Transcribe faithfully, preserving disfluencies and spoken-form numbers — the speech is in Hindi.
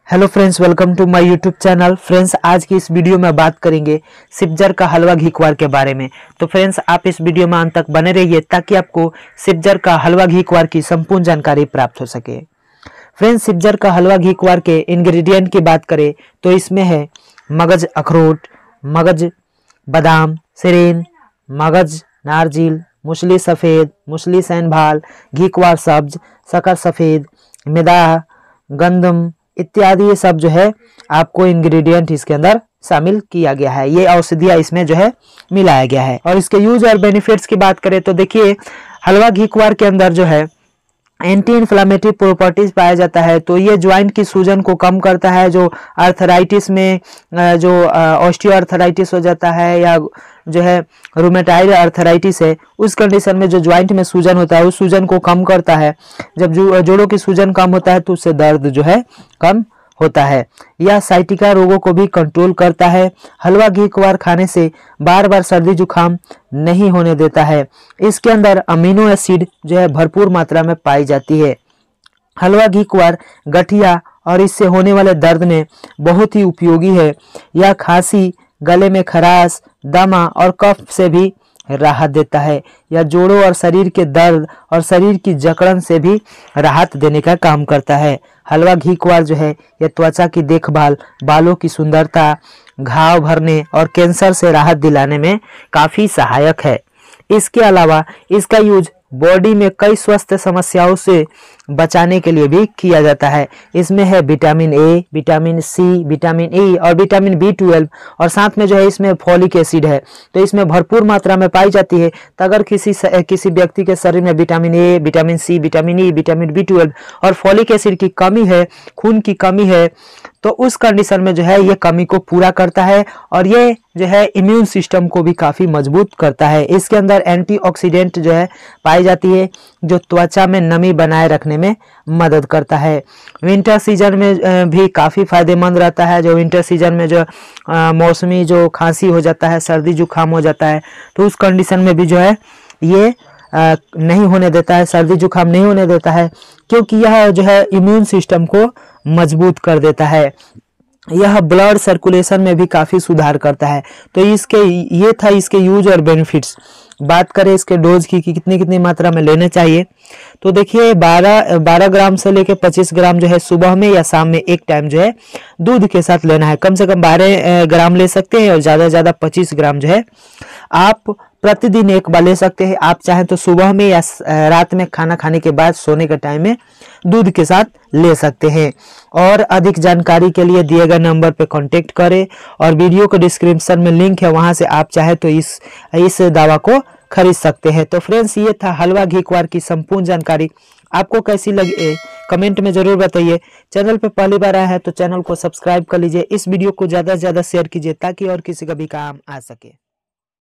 Hello friends, welcome to my YouTube channel. Friends, आज की इस वीडियो में बात करेंगे सिपजर का हलवा घीकुआर के बारे में। तो फ्रेंड्स, आप इस वीडियो में अंत तक बने रहिए ताकि आपको सिपजर का हलवा घीकुआर की संपूर्ण जानकारी प्राप्त हो सके। फ्रेंड्स, सिपजर का हलवा घीकुआर के इंग्रेडिएंट की बात करें तो इसमें है मगज अखरोट, मगज बादाम, सेरेन, मगज नारजिल, मूसली सफ़ेद, मूसली सैनभाल, घीकुआर सब्ज, शक्कर सफ़ेद, मैदा, गंदम इत्यादि ये सब जो है आपको इंग्रेडिएंट इसके अंदर शामिल किया गया है। ये औषधियाँ इसमें जो है मिलाया गया है। और इसके यूज और बेनिफिट्स की बात करें तो देखिए, हलवा घीकुआर के अंदर जो है एंटी इन्फ्लामेटरी प्रॉपर्टीज पाया जाता है। तो ये ज्वाइंट की सूजन को कम करता है। जो आर्थराइटिस में जो ऑस्टियो आर्थराइटिस हो जाता है या जो है रूमेटाइड आर्थराइटिस है, उस कंडीशन में जो ज्वाइंट में सूजन होता है उस सूजन को कम करता है। जब जो जोड़ों की सूजन कम होता है तो उससे दर्द जो है कम होता है। यह साइटिका रोगों को भी कंट्रोल करता है। हलवा घीकुआर खाने से बार बार सर्दी जुकाम नहीं होने देता है। इसके अंदर अमीनो एसिड जो है भरपूर मात्रा में पाई जाती है। हलवा घीकुआर गठिया और इससे होने वाले दर्द में बहुत ही उपयोगी है। यह खांसी, गले में खराश, दमा और कफ से भी राहत देता है। यह जोड़ों और शरीर के दर्द और शरीर की जकड़न से भी राहत देने का काम करता है। हलवा घीकुआर जो है यह त्वचा की देखभाल, बालों की सुंदरता, घाव भरने और कैंसर से राहत दिलाने में काफ़ी सहायक है। इसके अलावा इसका यूज बॉडी में कई स्वास्थ्य समस्याओं से बचाने के लिए भी किया जाता है। इसमें है vitamin A, vitamin C, vitamin E और विटामिन बी ट्वेल्व और साथ में जो है इसमें फॉलिक एसिड है। तो इसमें भरपूर मात्रा में पाई जाती है। तो अगर किसी किसी व्यक्ति के शरीर में vitamin A, vitamin C, vitamin E, vitamin B twelve और फॉलिक एसिड की कमी है, खून की कमी है, तो उस कंडीशन में जो है ये कमी को पूरा करता है और ये जो है इम्यून सिस्टम को भी काफ़ी मजबूत करता है। इसके अंदर एंटीऑक्सीडेंट जो है पाई जाती है जो त्वचा में नमी बनाए रखने में मदद करता है। विंटर सीजन में भी काफ़ी फायदेमंद रहता है। जो विंटर सीजन में जो मौसमी जो खांसी हो जाता है, सर्दी जुकाम हो जाता है, तो उस कंडीशन में भी जो है ये आ, नहीं होने देता है, सर्दी जुकाम नहीं होने देता है, क्योंकि यह जो है इम्यून सिस्टम को मजबूत कर देता है। यह ब्लड सर्कुलेशन में भी काफ़ी सुधार करता है। तो इसके ये था इसके यूज और बेनिफिट्स। बात करें इसके डोज की कि कितनी कितनी मात्रा में लेना चाहिए, तो देखिए बारह बारह ग्राम से लेकर पच्चीस ग्राम जो है सुबह में या शाम में एक टाइम जो है दूध के साथ लेना है। कम से कम बारह ग्राम ले सकते हैं और ज़्यादा से ज़्यादा पच्चीस ग्राम जो है आप प्रतिदिन एक बार ले सकते हैं। आप चाहें तो सुबह में या रात में खाना खाने के बाद सोने के टाइम में दूध के साथ ले सकते हैं। और अधिक जानकारी के लिए दिए गए नंबर पर कांटेक्ट करें और वीडियो के डिस्क्रिप्शन में लिंक है, वहां से आप चाहे तो इस इस दवा को खरीद सकते हैं। तो फ्रेंड्स, ये था हलवा घीकुआर की संपूर्ण जानकारी। आपको कैसी लगी कमेंट में जरूर बताइए। चैनल पे पहली बार आया है तो चैनल को सब्सक्राइब कर लीजिए। इस वीडियो को ज़्यादा से ज़्यादा शेयर कीजिए ताकि और किसी का भी काम आ सके।